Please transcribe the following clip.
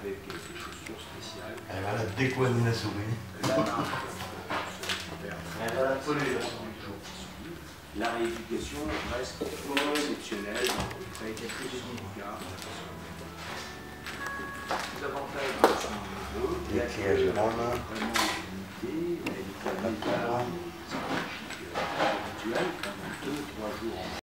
avec des chaussures spéciales. Elle va la décoiner la souris. Elle va la coller la souris. La rééducation reste exceptionnelle dans le très cas. Les avantages sont nombreux. Les clés à Jérôme. Vraiment limité. Elle est habituelle, comme 2-3 jours en